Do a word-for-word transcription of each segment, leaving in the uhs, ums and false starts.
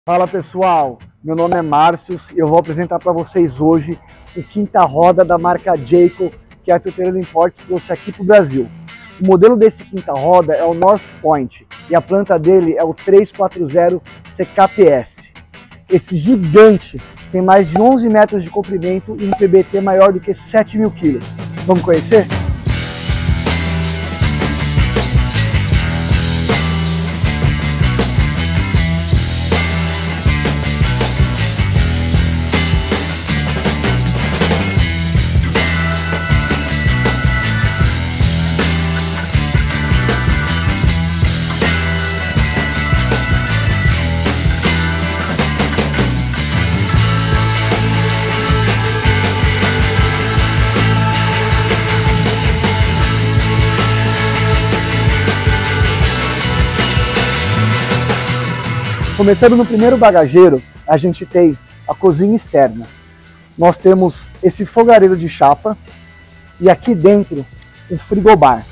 Fala pessoal, meu nome é Márcios e eu vou apresentar para vocês hoje o quinta roda da marca Jayco que a Tuteira Imports trouxe aqui para o Brasil. O modelo desse quinta roda é o North Point e a planta dele é o trezentos e quarenta C K T S. Esse gigante tem mais de onze metros de comprimento e um P B T maior do que sete mil quilos. Vamos conhecer? Começando no primeiro bagageiro, a gente tem a cozinha externa. Nós temos esse fogareiro de chapa e aqui dentro um frigobar.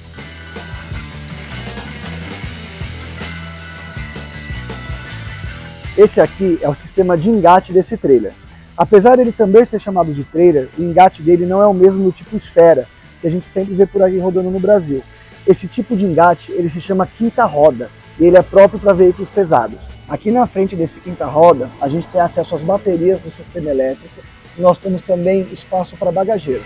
Esse aqui é o sistema de engate desse trailer. Apesar dele também ser chamado de trailer, o engate dele não é o mesmo do tipo esfera, que a gente sempre vê por aí rodando no Brasil. Esse tipo de engate ele se chama quinta roda. E ele é próprio para veículos pesados. Aqui na frente desse quinta roda, a gente tem acesso às baterias do sistema elétrico e nós temos também espaço para bagageiro.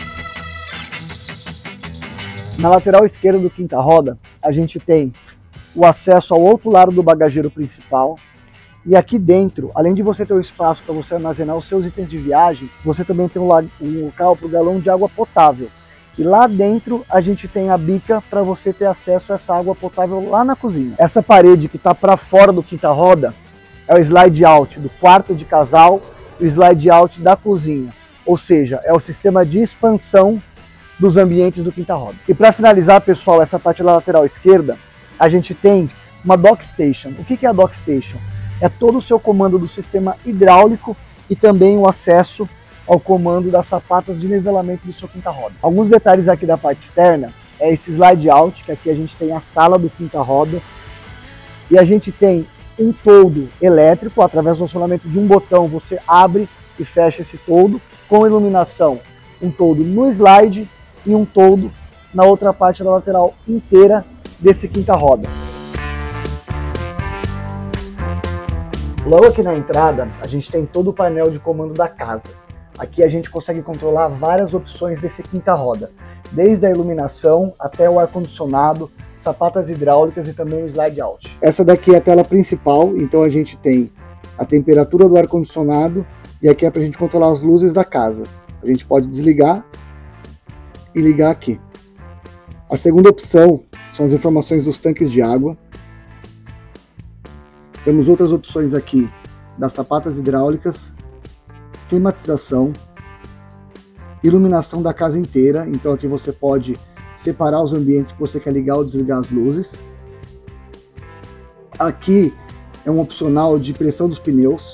Na lateral esquerda do quinta roda, a gente tem o acesso ao outro lado do bagageiro principal. E aqui dentro, além de você ter o espaço para você armazenar os seus itens de viagem, você também tem um local para o galão de água potável. E lá dentro a gente tem a bica para você ter acesso a essa água potável lá na cozinha. Essa parede que está para fora do quinta roda é o slide out do quarto de casal e o slide out da cozinha. Ou seja, é o sistema de expansão dos ambientes do quinta roda. E para finalizar, pessoal, essa parte da lateral esquerda, a gente tem uma dock station. O que é a dock station? É todo o seu comando do sistema hidráulico e também o acesso ao comando das sapatas de nivelamento do seu quinta roda. Alguns detalhes aqui da parte externa é esse slide out, que aqui a gente tem a sala do quinta roda e a gente tem um toldo elétrico, através do acionamento de um botão você abre e fecha esse toldo, com iluminação, um toldo no slide e um toldo na outra parte da lateral inteira desse quinta roda. Logo aqui na entrada a gente tem todo o painel de comando da casa. Aqui a gente consegue controlar várias opções desse quinta roda, desde a iluminação até o ar-condicionado, sapatas hidráulicas e também o slide out. Essa daqui é a tela principal, então a gente tem a temperatura do ar-condicionado e aqui é para a gente controlar as luzes da casa. A gente pode desligar e ligar aqui. A segunda opção são as informações dos tanques de água. Temos outras opções aqui das sapatas hidráulicas, climatização, iluminação da casa inteira, então aqui você pode separar os ambientes que você quer ligar ou desligar as luzes. Aqui é um opcional de pressão dos pneus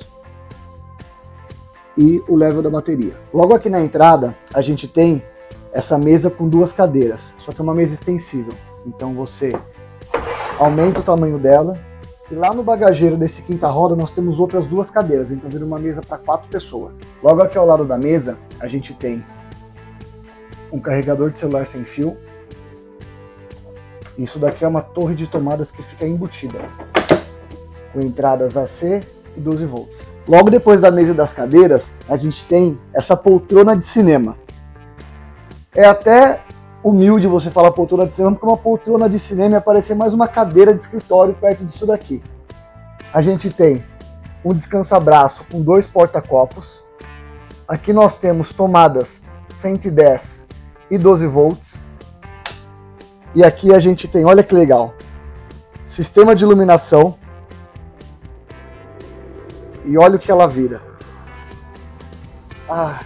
e o level da bateria. Logo aqui na entrada a gente tem essa mesa com duas cadeiras, só que é uma mesa extensível, então você aumenta o tamanho dela. E lá no bagageiro desse quinta roda nós temos outras duas cadeiras, então vira uma mesa para quatro pessoas. Logo aqui ao lado da mesa a gente tem um carregador de celular sem fio. Isso daqui é uma torre de tomadas que fica embutida, com entradas A C e doze volts. Logo depois da mesa e das cadeiras a gente tem essa poltrona de cinema. É até humilde você falar poltrona de cinema, porque uma poltrona de cinema ia parecer mais uma cadeira de escritório perto disso daqui. A gente tem um descansa-braço com dois porta-copos. Aqui nós temos tomadas cento e dez e doze volts. E aqui a gente tem, olha que legal, sistema de iluminação. E olha o que ela vira. Ah...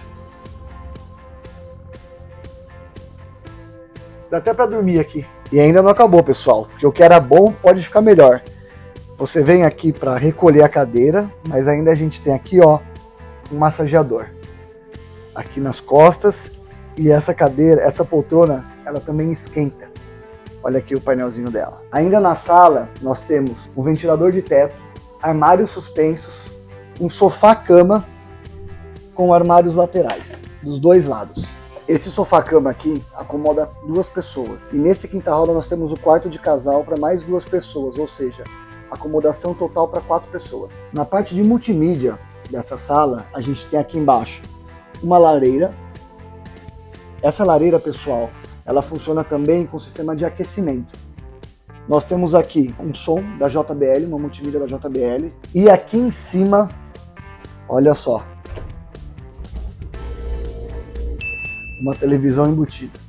Dá até para dormir aqui. E ainda não acabou, pessoal, porque o que era bom pode ficar melhor. Você vem aqui para recolher a cadeira, mas ainda a gente tem aqui, ó, um massageador. Aqui nas costas, e essa cadeira, essa poltrona, ela também esquenta. Olha aqui o painelzinho dela. Ainda na sala, nós temos um ventilador de teto, armários suspensos, um sofá-cama com armários laterais, dos dois lados. Esse sofá-cama aqui acomoda duas pessoas. E nesse quinta roda nós temos o quarto de casal para mais duas pessoas, ou seja, acomodação total para quatro pessoas. Na parte de multimídia dessa sala, a gente tem aqui embaixo uma lareira. Essa lareira, pessoal, ela funciona também com sistema de aquecimento. Nós temos aqui um som da J B L, uma multimídia da J B L. E aqui em cima, olha só, uma televisão embutida.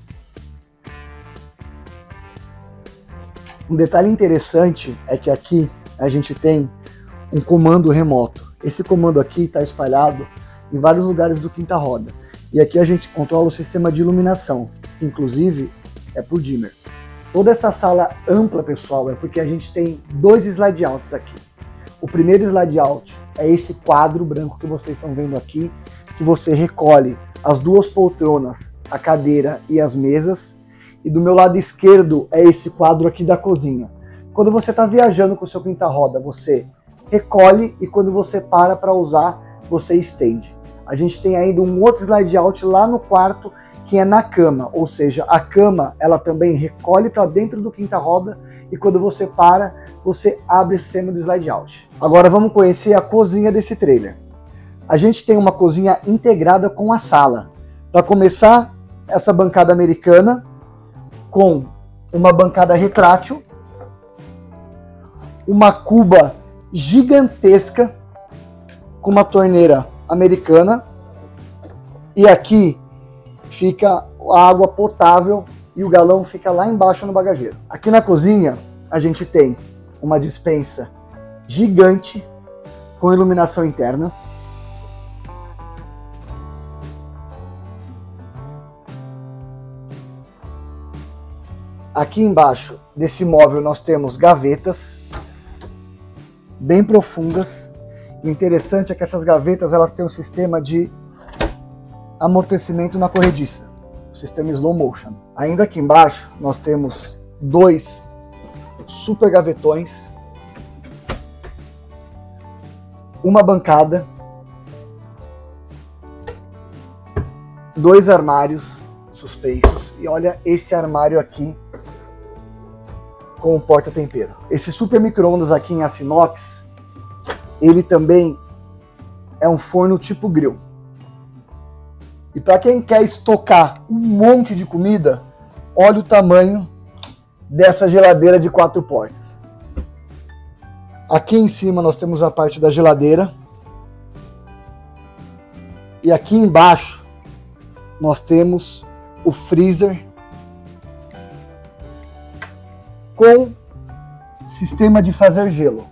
Um detalhe interessante é que aqui a gente tem um comando remoto. Esse comando aqui está espalhado em vários lugares do quinta roda. E aqui a gente controla o sistema de iluminação, que inclusive é por dimmer. Toda essa sala ampla, pessoal, é porque a gente tem dois slide outs aqui. O primeiro slide out é esse quadro branco que vocês estão vendo aqui, que você recolhe as duas poltronas, a cadeira e as mesas. E do meu lado esquerdo é esse quadro aqui da cozinha. Quando você está viajando com o seu quinta roda, você recolhe e quando você para para usar, você estende. A gente tem ainda um outro slide out lá no quarto, que é na cama, ou seja, a cama ela também recolhe para dentro do quinta roda e quando você para, você abre o sistema do slide out. Agora vamos conhecer a cozinha desse trailer. A gente tem uma cozinha integrada com a sala. Para começar, essa bancada americana com uma bancada retrátil, uma cuba gigantesca com uma torneira americana e aqui fica a água potável e o galão fica lá embaixo no bagageiro. Aqui na cozinha a gente tem uma despensa gigante com iluminação interna. Aqui embaixo desse móvel nós temos gavetas bem profundas. O interessante é que essas gavetas elas têm um sistema de amortecimento na corrediça, o sistema slow motion. Ainda aqui embaixo nós temos dois super gavetões, uma bancada, dois armários suspensos e olha esse armário aqui com o porta-tempero. Esse super micro-ondas aqui em aço inox, ele também é um forno tipo grill. E para quem quer estocar um monte de comida, olha o tamanho dessa geladeira de quatro portas. Aqui em cima nós temos a parte da geladeira. E aqui embaixo nós temos o freezer com sistema de fazer gelo.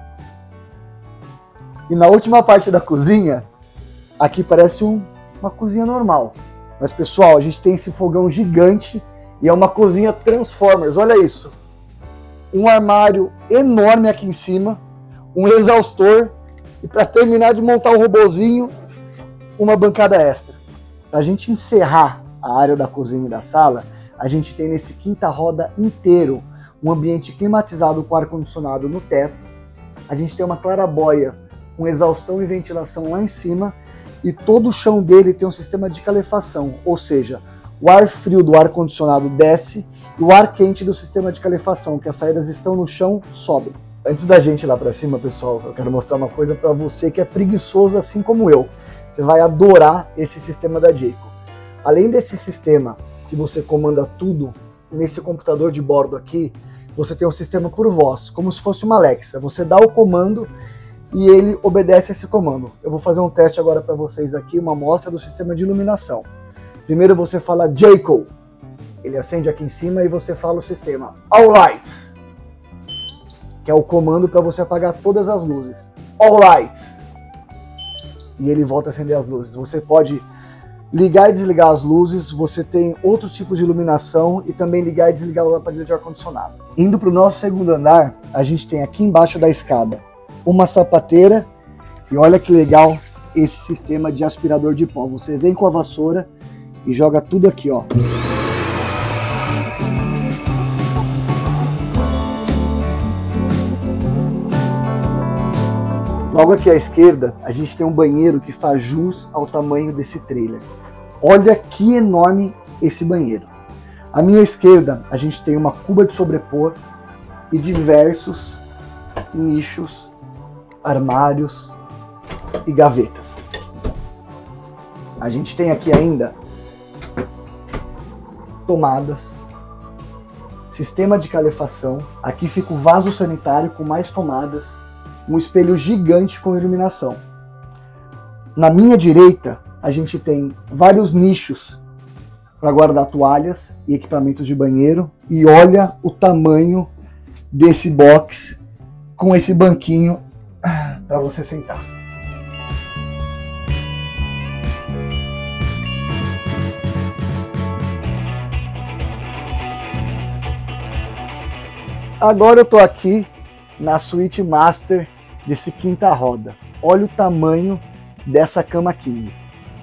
E na última parte da cozinha, aqui parece um, uma cozinha normal. Mas pessoal, a gente tem esse fogão gigante e é uma cozinha Transformers, olha isso. Um armário enorme aqui em cima, um exaustor e para terminar de montar o robozinho, uma bancada extra. Para a gente encerrar a área da cozinha e da sala, a gente tem nesse quinta roda inteiro um ambiente climatizado com ar-condicionado no teto. A gente tem uma claraboia com exaustão e ventilação lá em cima e todo o chão dele tem um sistema de calefação, ou seja, o ar frio do ar-condicionado desce e o ar quente do sistema de calefação, que as saídas estão no chão, sobe. Antes da gente ir lá para cima, pessoal, eu quero mostrar uma coisa para você que é preguiçoso assim como eu. Você vai adorar esse sistema da Jayco. Além desse sistema que você comanda tudo nesse computador de bordo aqui, você tem um sistema por voz, como se fosse uma Alexa. Você dá o comando e ele obedece esse comando. Eu vou fazer um teste agora para vocês aqui, uma amostra do sistema de iluminação. Primeiro você fala Jayco, ele acende aqui em cima e você fala o sistema All Lights, que é o comando para você apagar todas as luzes. All Lights. E ele volta a acender as luzes. Você pode ligar e desligar as luzes, você tem outros tipos de iluminação e também ligar e desligar o aparelho de ar-condicionado. Indo para o nosso segundo andar, a gente tem aqui embaixo da escada uma sapateira e olha que legal esse sistema de aspirador de pó. Você vem com a vassoura e joga tudo aqui, ó. Logo aqui à esquerda, a gente tem um banheiro que faz jus ao tamanho desse trailer. Olha que enorme esse banheiro. À minha esquerda, a gente tem uma cuba de sobrepor e diversos nichos, armários e gavetas. A gente tem aqui ainda tomadas, sistema de calefação. Aqui fica o vaso sanitário com mais tomadas, um espelho gigante com iluminação. Na minha direita, a gente tem vários nichos para guardar toalhas e equipamentos de banheiro. E olha o tamanho desse box com esse banquinho para você sentar. Agora eu tô aqui na suíte master desse quinta roda. Olha o tamanho dessa cama king.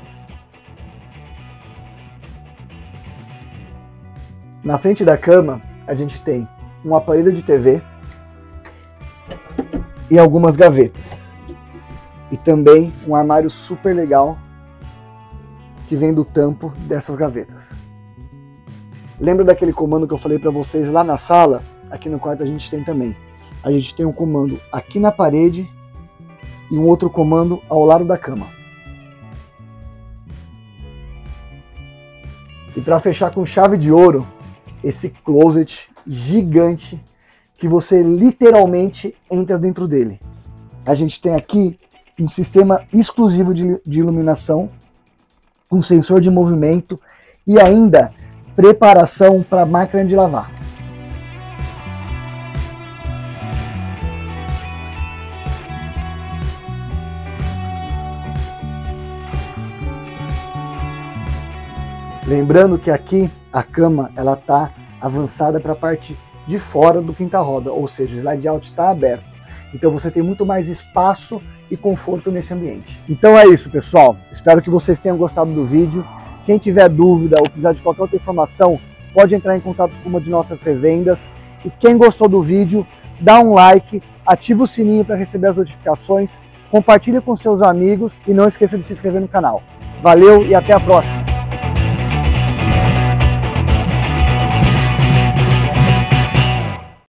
Na frente da cama a gente tem um aparelho de T V e algumas gavetas. E também um armário super legal que vem do tampo dessas gavetas. Lembra daquele comando que eu falei para vocês lá na sala? Aqui no quarto a gente tem também. A gente tem um comando aqui na parede e um outro comando ao lado da cama. E para fechar com chave de ouro, esse closet gigante que você literalmente entra dentro dele. A gente tem aqui um sistema exclusivo de, de iluminação, com sensor de movimento e ainda preparação para máquina de lavar. Lembrando que aqui a cama ela tá avançada para a parte de fora do quinta roda, ou seja, o slide out está aberto. Então você tem muito mais espaço e conforto nesse ambiente. Então é isso, pessoal. Espero que vocês tenham gostado do vídeo. Quem tiver dúvida ou precisar de qualquer outra informação, pode entrar em contato com uma de nossas revendas. E quem gostou do vídeo, dá um like, ativa o sininho para receber as notificações, compartilhe com seus amigos e não esqueça de se inscrever no canal. Valeu e até a próxima!